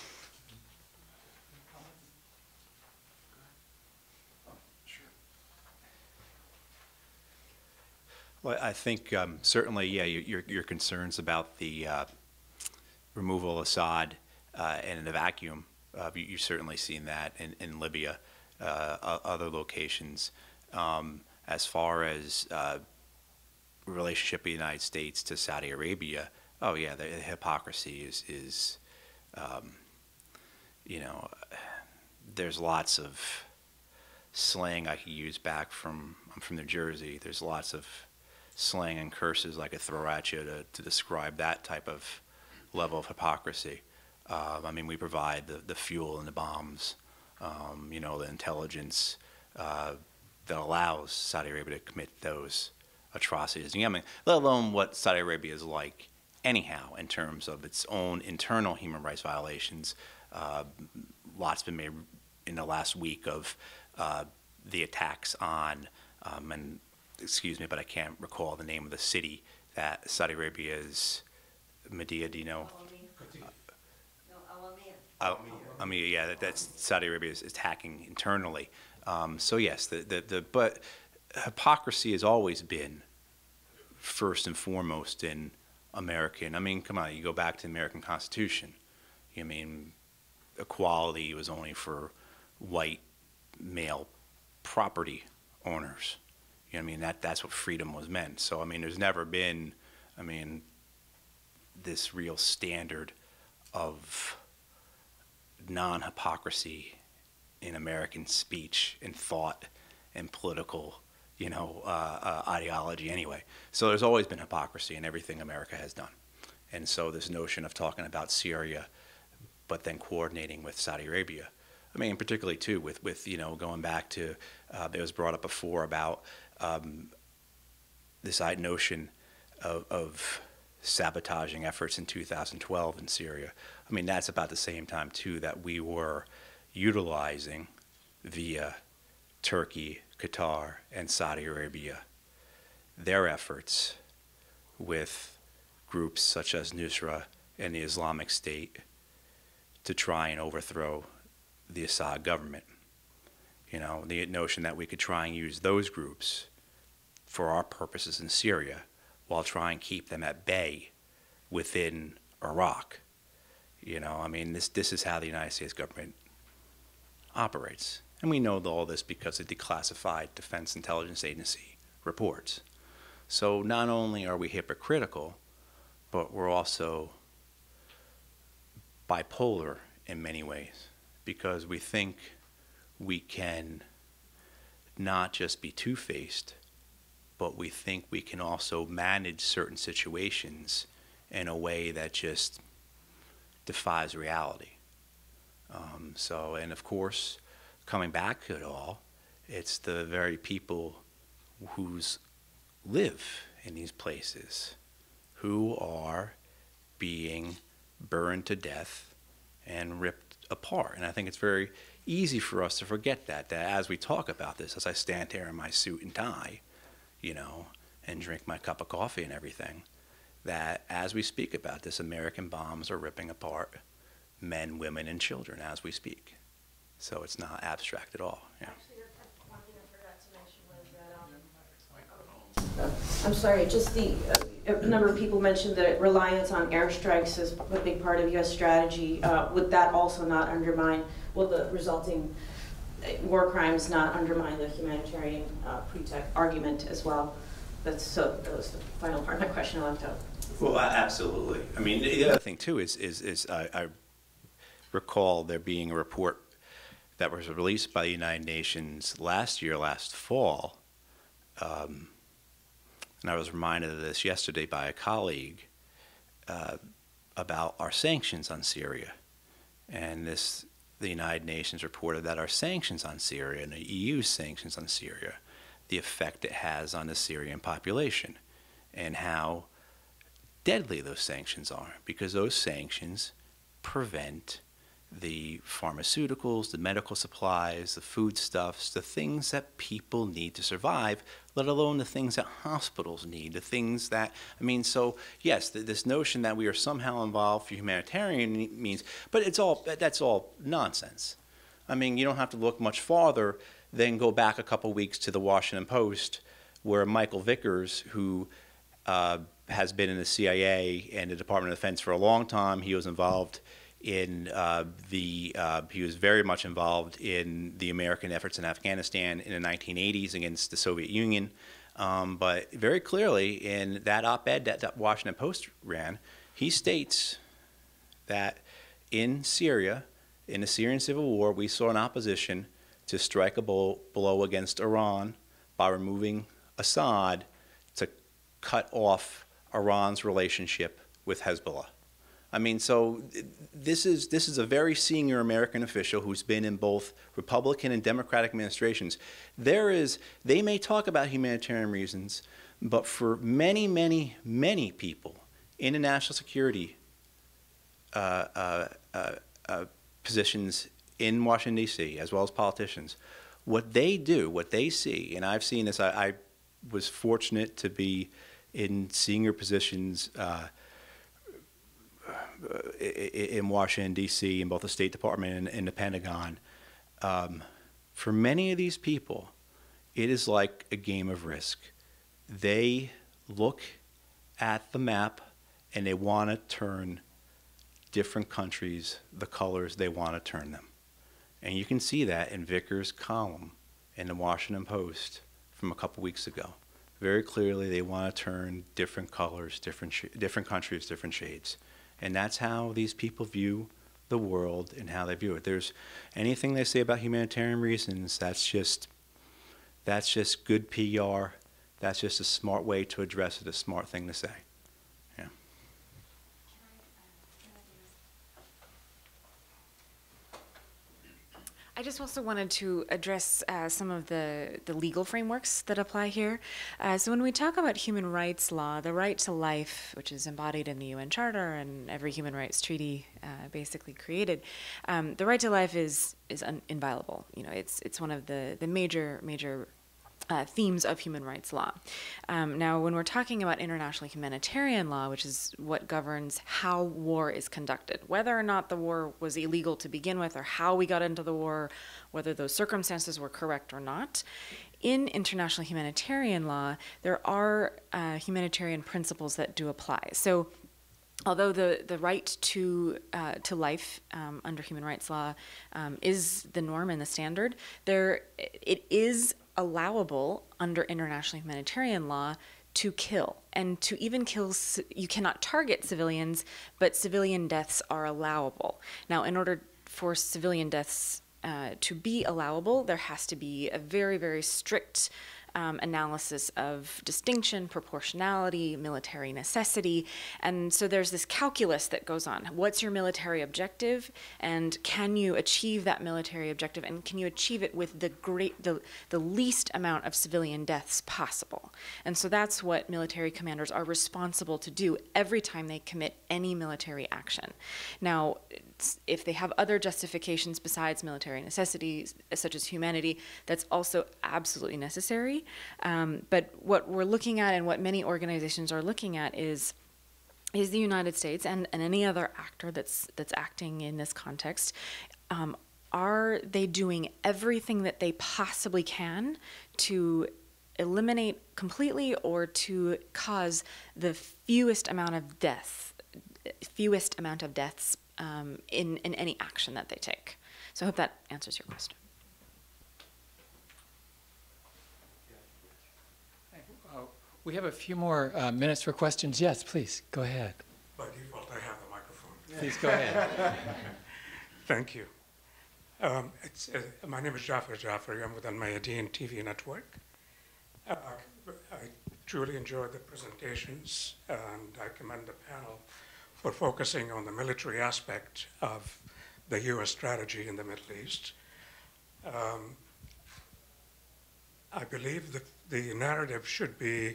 Well, I think certainly, yeah, your concerns about the removal of Assad and in the vacuum, you've certainly seen that in Libya, other locations. As far as relationship of the United States to Saudi Arabia, oh yeah, the hypocrisy is there's lots of slang I could use back I'm from New Jersey. There's lots of slang and curses I could throw at you to describe that type of level of hypocrisy. I mean, we provide the fuel and the bombs, the intelligence that allows Saudi Arabia to commit those atrocities in Yemen, let alone what Saudi Arabia is like anyhow in terms of its own internal human rights violations. Lots been made in the last week of the attacks on, and excuse me, but I can't recall the name of the city that Saudi Arabia is. Medea, do you know? I mean, yeah, that's Saudi Arabia is attacking internally. So yes, but hypocrisy has always been first and foremost in American. I mean, come on, you go back to the American Constitution. I mean, equality was only for white male property owners. You know what I mean? That's what freedom was meant. So I mean, there's never been, this real standard of non-hypocrisy in American speech and thought and political, ideology anyway. So there's always been hypocrisy in everything America has done. And so this notion of talking about Syria, but then coordinating with Saudi Arabia, particularly too with going back to, it was brought up before about this notion of sabotaging efforts in 2012 in Syria. That's about the same time too that we were utilizing via Turkey, Qatar, and Saudi Arabia their efforts with groups such as Nusra and the Islamic State to try and overthrow the Assad government. The notion that we could try and use those groups for our purposes in Syria while trying to keep them at bay within Iraq. This is how the United States government operates. And we know all this because of declassified Defense Intelligence Agency reports. So not only are we hypocritical, but we're also bipolar in many ways, because we think we can not just be two-faced, but we think we can also manage certain situations in a way that just defies reality. And of course, coming back to it all, it's the very people who live in these places who are being burned to death and ripped apart. And I think it's very easy for us to forget that as we talk about this, as I stand here in my suit and tie, and drink my cup of coffee and everything, that as we speak about this, American bombs are ripping apart men, women, and children as we speak. So it's not abstract at all. Yeah. Actually, one thing I forgot to mention was that, I'm sorry, just a number of people mentioned that reliance on airstrikes is a big part of U.S. strategy. Would that also not undermine, will the resulting war crimes not undermine the humanitarian pretext argument as well? That was the final part of my question I left out. Well, absolutely. I mean, the other thing too is I recall there being a report that was released by the United Nations last fall, and I was reminded of this yesterday by a colleague about our sanctions on Syria, and the United Nations reported that our sanctions on Syria and the EU's sanctions on Syria, the effect it has on the Syrian population, and how deadly those sanctions are, because those sanctions prevent the pharmaceuticals, the medical supplies, the foodstuffs, the things that people need to survive, let alone the things that hospitals need, the things that, so yes, this notion that we are somehow involved for humanitarian means, but that's all nonsense. You don't have to look much farther than go back a couple weeks to the Washington Post, where Michael Vickers, who has been in the CIA and the Department of Defense for a long time, he was involved in he was very much involved in the American efforts in Afghanistan in the 1980s against the Soviet Union. But very clearly in that op-ed that Washington Post ran, he states that in Syria, in the Syrian civil war, we saw an opposition to strike a blow against Iran by removing Assad to cut off Iran's relationship with Hezbollah. So this is a very senior American official who's been in both Republican and Democratic administrations. They may talk about humanitarian reasons, but for many, many, many people in the national security positions in Washington, D.C., as well as politicians, what they do, what they see, and I've seen this, I was fortunate to be in senior positions in Washington, D.C., in both the State Department and the Pentagon. For many of these people, it is like a game of Risk. They look at the map and they want to turn different countries the colors they want to turn them. And you can see that in Vickers' column in the Washington Post from a couple weeks ago. Very clearly, they want to turn different colors, different countries, different shades. And that's how these people view the world and how they view it. There's anything they say about humanitarian reasons, that's just good PR. That's just a smart way to address it, a smart thing to say. Yeah. I just also wanted to address some of the legal frameworks that apply here. So when we talk about human rights law, the right to life, which is embodied in the UN Charter and every human rights treaty basically created, the right to life is inviolable. It's one of the major themes of human rights law. Now, when we're talking about international humanitarian law, which is what governs how war is conducted, whether or not the war was illegal to begin with, or how we got into the war, whether those circumstances were correct or not, in international humanitarian law, there are humanitarian principles that do apply. So although the right to life under human rights law is the norm and the standard, it is allowable under international humanitarian law to kill, and to even kill, you cannot target civilians, but civilian deaths are allowable. Now, in order for civilian deaths to be allowable, there has to be a very, very strict analysis of distinction, proportionality, military necessity. And so there's this calculus that goes on. What's your military objective? And can you achieve that military objective? And can you achieve it with the least amount of civilian deaths possible? And so that's what military commanders are responsible to do every time they commit any military action. Now, if they have other justifications besides military necessities, such as humanity, that's also absolutely necessary. But what we're looking at, and what many organizations are looking at, is the United States and any other actor that's acting in this context. Are they doing everything that they possibly can to eliminate completely, or to cause the fewest amount of deaths in any action that they take? So I hope that answers your question. We have a few more minutes for questions. Yes, please, go ahead. By default, I have the microphone. Please go ahead. Thank you. My name is Jafar Jafari. I'm with Al Mayadeen TV network. I truly enjoyed the presentations, and I commend the panel for focusing on the military aspect of the U.S. strategy in the Middle East. I believe that the narrative should be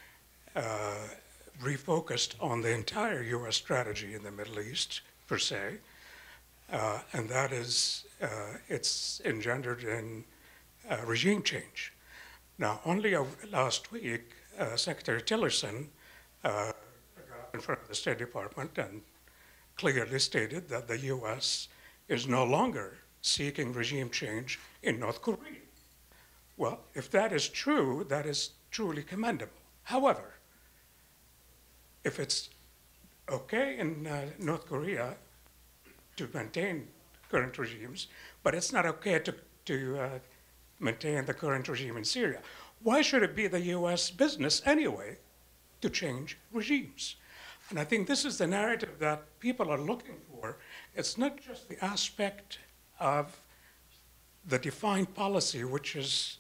refocused on the entire U.S. strategy in the Middle East, per se, and that is, it's engendered in regime change. Now, only last week, Secretary Tillerson got in front of the State Department and clearly stated that the U.S. is no longer seeking regime change in North Korea. Well, if that is true, that is truly commendable. However, if it's okay in North Korea to maintain current regimes, but it's not okay to maintain the current regime in Syria, why should it be the U.S. business anyway to change regimes? And I think this is the narrative that people are looking for. It's not just the aspect of the defined policy, which is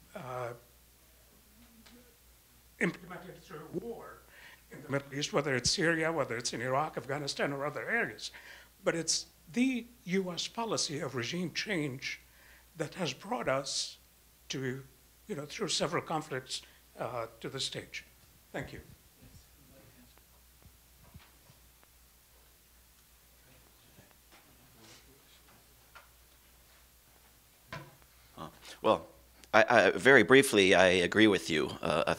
implemented through war in the Middle East, whether it's Syria, whether it's in Iraq, Afghanistan, or other areas. But it's the U.S. policy of regime change that has brought us to, through several conflicts, to the stage. Thank you. Well, very briefly, I agree with you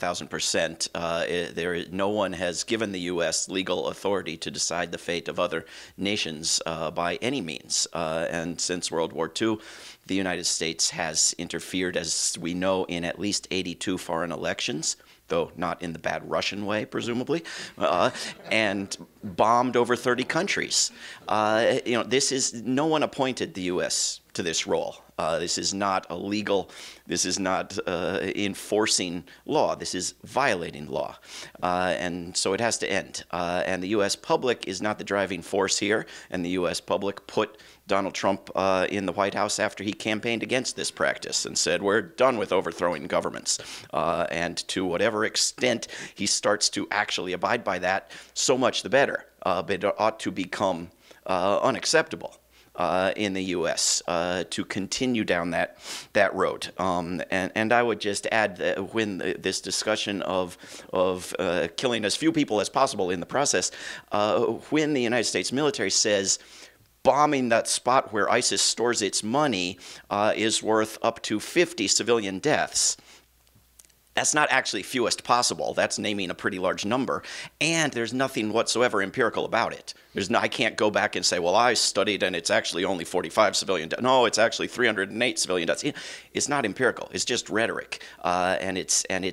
1,000%. No one has given the U.S. legal authority to decide the fate of other nations by any means. And since World War II, the United States has interfered, as we know, in at least 82 foreign elections, though not in the bad Russian way, presumably, and bombed over 30 countries. This is, no one appointed the U.S. to this role. This is not illegal. This is not enforcing law. This is violating law. And so it has to end. And the U.S. public is not the driving force here. And the U.S. public put Donald Trump in the White House after he campaigned against this practice and said, we're done with overthrowing governments. And to whatever extent he starts to actually abide by that, so much the better. But it ought to become unacceptable in the U.S. To continue down that road. And I would just add that when this discussion of killing as few people as possible in the process, when the United States military says bombing that spot where ISIS stores its money is worth up to 50 civilian deaths, that's not actually fewest possible. That's naming a pretty large number. And there's nothing whatsoever empirical about it. I can't go back and say, well, I studied and it's actually only 45 civilian deaths. No, it's actually 308 civilian deaths. It's not empirical. It's just rhetoric. And it's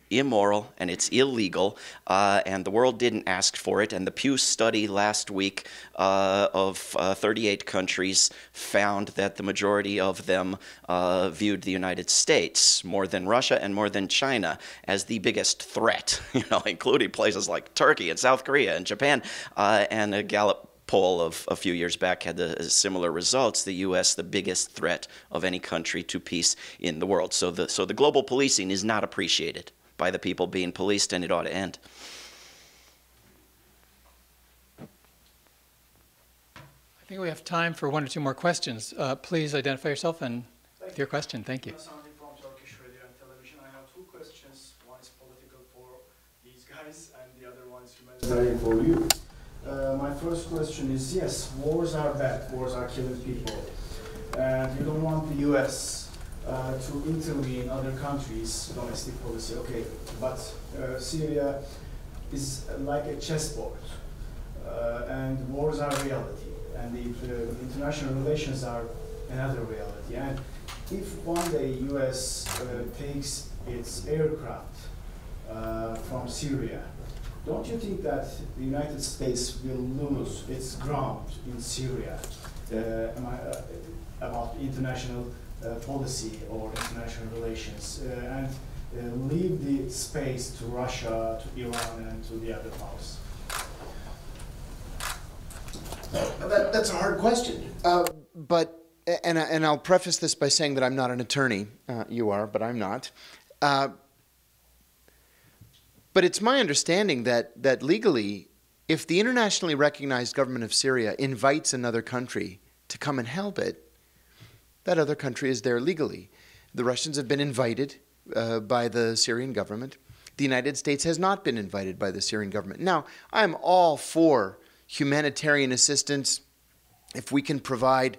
immoral, and it's illegal, and the world didn't ask for it. And the Pew study last week of 38 countries found that the majority of them viewed the United States, more than Russia and more than China, as the biggest threat, including places like Turkey and South Korea and Japan. And a Gallup poll of a few years back had similar results. The U.S. the biggest threat of any country to peace in the world. So the global policing is not appreciated by the people being policed, and it ought to end. I think we have time for one or two more questions. Please identify yourself and your question. Thank you. From Turkish radio and television. I have two questions. One is political for these guys, and the other one is humanitarian for you. My first question is, yes, wars are bad. Wars are killing people. And you don't want the U.S. To intervene in other countries' domestic policy. Okay, but Syria is like a chessboard, and wars are reality, and the international relations are another reality. And if one day U.S. Takes its aircraft from Syria, don't you think that the United States will lose its ground in Syria about international policy or international relations, and leave the space to Russia, to Iran, and to the other powers? That's a hard question. And I'll preface this by saying that I'm not an attorney. You are, but I'm not. But it's my understanding that legally, if the internationally recognized government of Syria invites another country to come and help it, that other country is there legally. The Russians have been invited by the Syrian government. The United States has not been invited by the Syrian government. Now, I'm all for humanitarian assistance if we can provide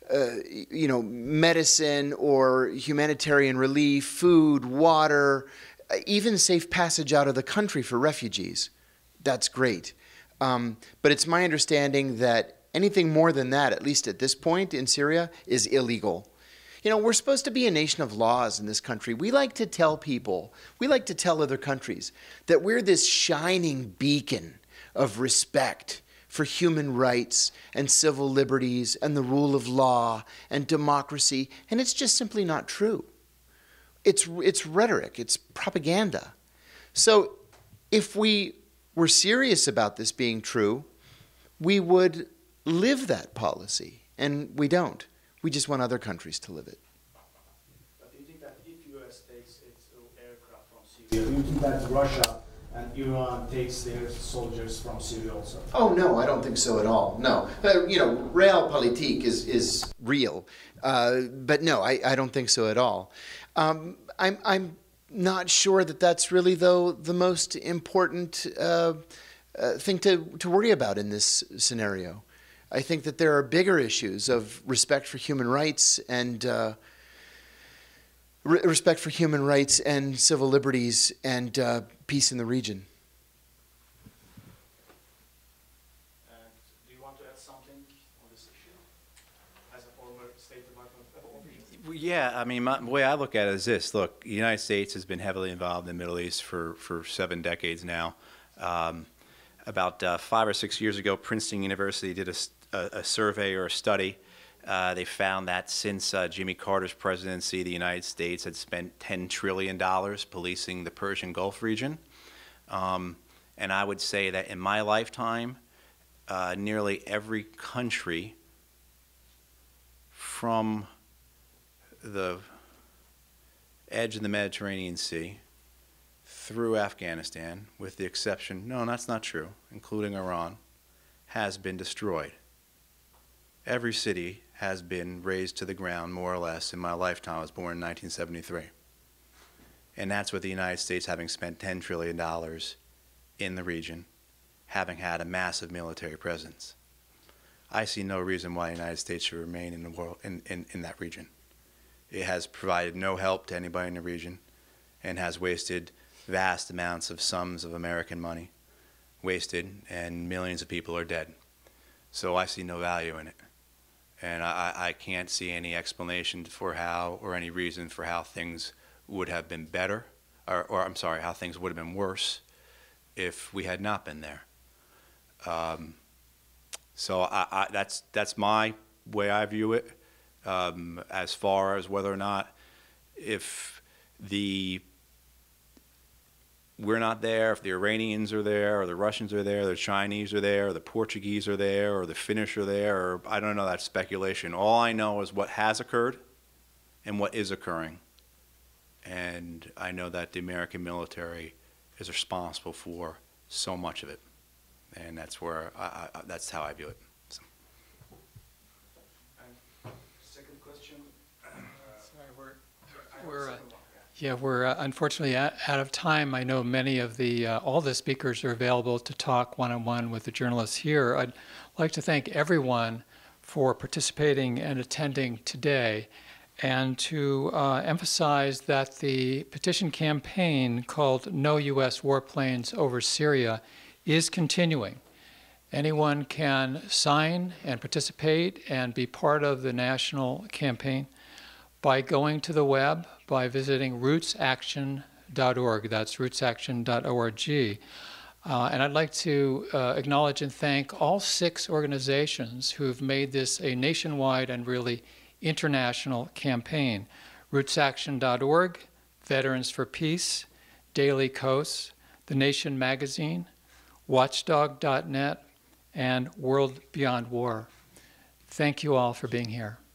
medicine or humanitarian relief, food, water, even safe passage out of the country for refugees. That's great. But it's my understanding that anything more than that, at least at this point in Syria, is illegal. We're supposed to be a nation of laws in this country. We like to tell people, we like to tell other countries that we're this shining beacon of respect for human rights and civil liberties and the rule of law and democracy, and it's just simply not true. It's rhetoric, it's propaganda. So if we were serious about this being true, we would live that policy, and we don't. We just want other countries to live it. But do you think that if U.S. takes its aircraft from Syria, do you think that Russia and Iran takes their soldiers from Syria also? Oh, no, I don't think so at all. No. Realpolitik is real. But no, I don't think so at all. I'm not sure that that's really, though, the most important thing to worry about in this scenario. I think that there are bigger issues of respect for human rights and civil liberties and peace in the region. And do you want to add something on this issue as a former State Department official? Yeah, I mean, the way I look at it is this. Look, the United States has been heavily involved in the Middle East for 7 decades now. About 5 or 6 years ago, Princeton University did a survey or a study. They found that since Jimmy Carter's presidency, the United States had spent $10 trillion policing the Persian Gulf region. And I would say that in my lifetime, nearly every country from the edge of the Mediterranean Sea through Afghanistan, with the exception, no, that's not true, including Iran, has been destroyed. Every city has been razed to the ground, more or less, in my lifetime. I was born in 1973. And that's with the United States having spent $10 trillion in the region, having had a massive military presence. I see no reason why the United States should remain in the world, in that region. It has provided no help to anybody in the region and has wasted vast amounts of sums of American money, and millions of people are dead. So I see no value in it. And I can't see any explanation for how, or any reason for how things would have been better or I'm sorry, how things would have been worse if we had not been there. So that's my way I view it. As far as whether or not, if we're not there, if the Iranians are there, or the Russians are there, the Chinese are there, or the Portuguese are there, or the Finnish are there, or I don't know, that's speculation. All I know is what has occurred and what is occurring. And I know that the American military is responsible for so much of it. And that's where, that's how I view it. So. Second question. We're unfortunately out of time. I know many of all the speakers are available to talk one-on-one with the journalists here. I'd like to thank everyone for participating and attending today, and to emphasize that the petition campaign called No U.S. Warplanes Over Syria is continuing. Anyone can sign and participate and be part of the national campaign by going to the web, by visiting RootsAction.org. That's RootsAction.org. And I'd like to acknowledge and thank all 6 organizations who have made this a nationwide and really international campaign. RootsAction.org, Veterans for Peace, Daily Kos, The Nation Magazine, Watchdog.net, and World Beyond War. Thank you all for being here.